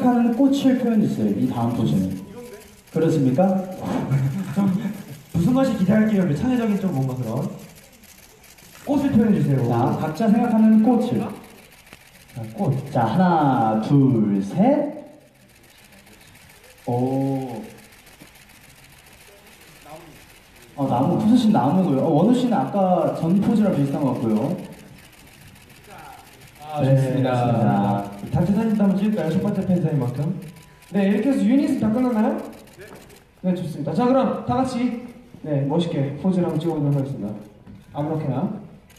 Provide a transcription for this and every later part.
생각하는 꽃을 표현해주세요. 이 다음 포즈는. 그렇습니까? 무슨 맛이 기대할게요. 그 창의적인 좀 뭔가 그런 꽃을 표현해주세요. 자, 각자 생각하는 꽃을. 자, 꽃. 자, 하나, 둘, 셋. 오. 나무. 푸스 씨는 나무고요. 원우 씨는 아까 전 포즈랑 비슷한 것 같고요. 좋습니다. 단체 사진도 한번 찍을까요? 첫 번째 팬사인만큼. 네, 이렇게 해서 유닛은 다 끝났나요? 네, 좋습니다. 자, 그럼 다 같이 멋있게 포즈를 한번 찍어보도록 하겠습니다. 아무렇게나.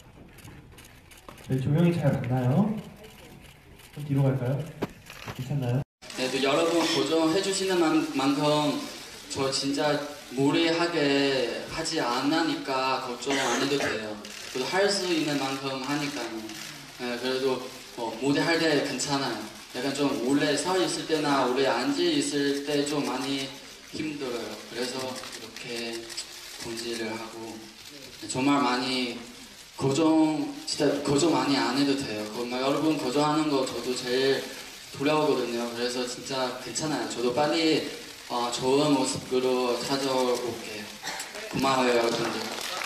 저희 조명이 잘 맞나요? 좀 뒤로 갈까요? 괜찮나요? 네, 또 여러분 고정해주시는 만큼 저 진짜 무리하게 하지 않으니까 걱정 안 해도 돼요. 그래도 할 수 있는 만큼 하니까요. 네, 그래도 무대 할 때 괜찮아요. 약간 좀 오래 서 있을 때나 오래 앉아 있을 때 좀 많이 힘들어요. 그래서 이렇게 공지를 하고 정말 많이 진짜 고정 많이 안 해도 돼요. 여러분 고정하는 거 저도 제일 두려우거든요. 그래서 진짜 괜찮아요. 저도 빨리 좋은 모습으로 찾아올게요. 고마워요, 여러분들.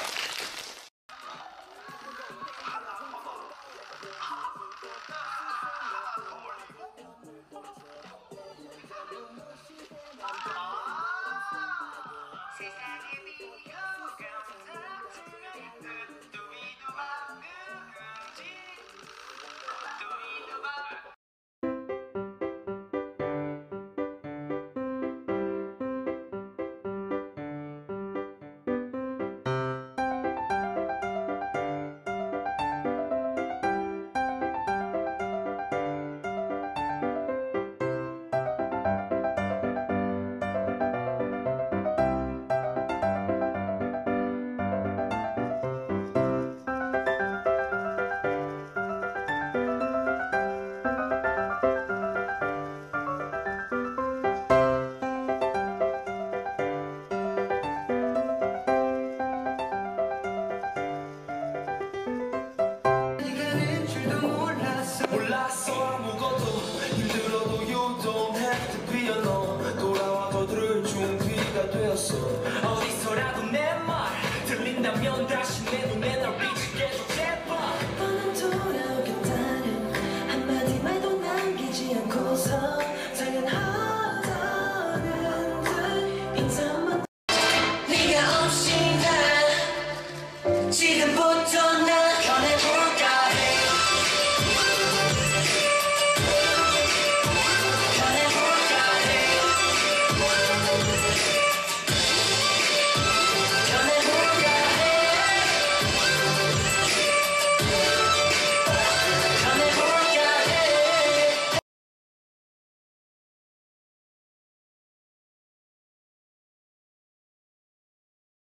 몰랐어 아무것도 힘들어도 you don't have to be alone 돌아와도 들을 준비가 되었어 어디서라도 내 말 들린다면 다시 내 눈에 널 비치게 해줘 제발 너는 돌아오겠다는 한마디 말도 남기지 않고서 당연하다는 듯 인사만 네가 없이 난 지금부터 난